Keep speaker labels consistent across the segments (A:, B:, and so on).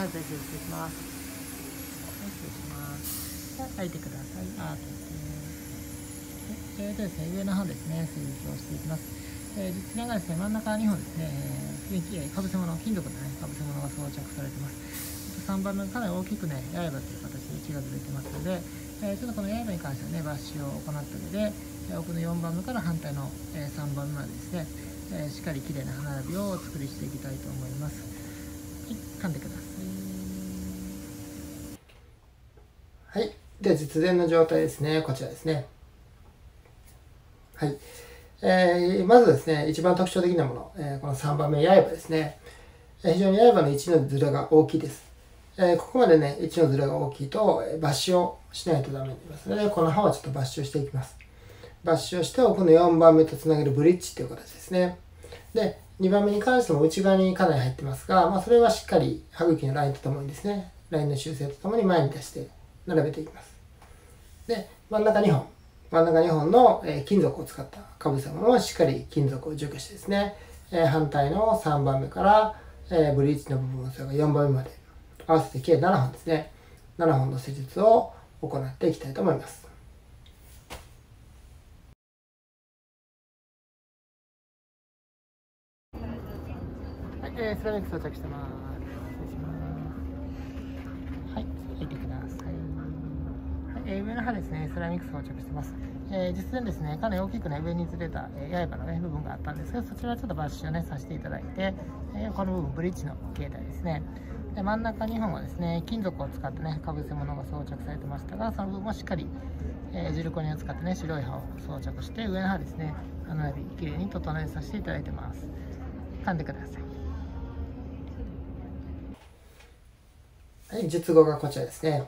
A: はい、失礼します。はい、失礼します。はい、開いてください。開けて。ですね、上の方ですね、水晶していきます。実際がですね、真ん中2本ですね、かぶせ物、金属のね、かぶせ物が装着されています。3番目、かなり大きくね、刃という形で位置がずれてますので、ちょっとこの刃に関してはね、抜糸を行った上で、奥の4番目から反対の3番目までですね、しっかり綺麗な歯並びをお作りしていきたいと思います。はい、噛んでください。はい、で実前の状態ですね、こちらですね。はい。まずですね、一番特徴的なもの、この3番目、刃ですね。非常に刃の位置のズレが大きいです。ここまでね、位置のズレが大きいと、抜糸をしないとダメになりますので、この刃はちょっと抜糸をしていきます。抜糸をして、奥の4番目とつなげるブリッジという形ですね。で、2番目に関しても内側にかなり入ってますが、それはしっかり歯茎のラインとともにですね、ラインの修正とともに前に出して並べていきます。で、真ん中2本の金属を使ったかぶせ物をしっかり金属を除去してですね、反対の3番目からブリッジの部分、それから4番目まで合わせて計7本ですね。7本の施術を行っていきたいと思います。はい、セラミック装着してます。失礼します。はい、開いてください。はい、上の歯ですね、セラミック装着してます。実際ですね、かなり大きくね、上にずれた、刃の、ね、部分があったんですが、そちらはちょっと抜糸をね、させていただいて、この部分、ブリッジの形態ですね。で真ん中2本はですね、金属を使ってね、かぶせ物が装着されてましたが、その部分もしっかり、ジルコニアを使ってね、白い刃を装着して、上の歯ですね、歯並び、きれいに整えさせていただいてます。噛んでください。はい、術後がこちらですね。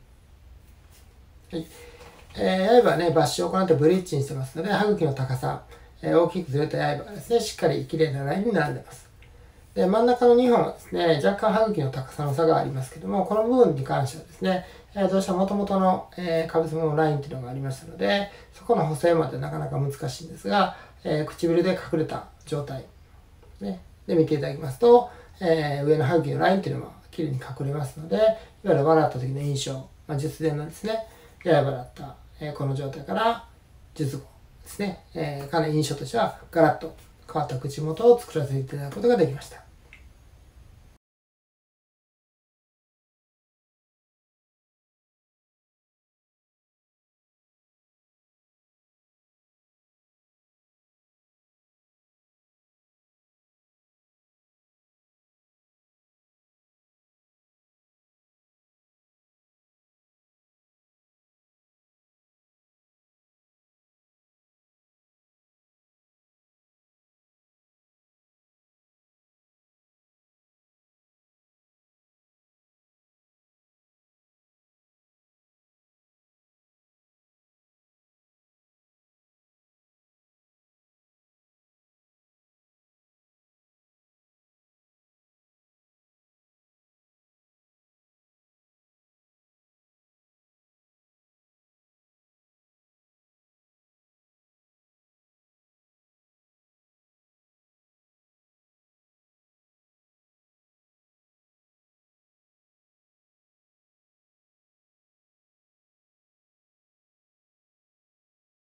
A: はい。刃はね、抜糸を行ってブリッジにしてますので、歯茎の高さ、大きくずれた刃がですね、しっかり綺麗なラインに並んでます。で、真ん中の2本はですね、若干歯茎の高さの差がありますけども、この部分に関してはですね、どうしても元々のかぶせ物のラインっていうのがありましたので、そこの補正までなかなか難しいんですが、唇で隠れた状態、ね、で見ていただきますと、上の歯茎のラインっていうのも綺麗に隠れますので、いわゆる笑った時の印象、術前のですね、刃だった、この状態から術後ですね、かなり印象としてはガラッと変わった口元を作らせていただくことができました。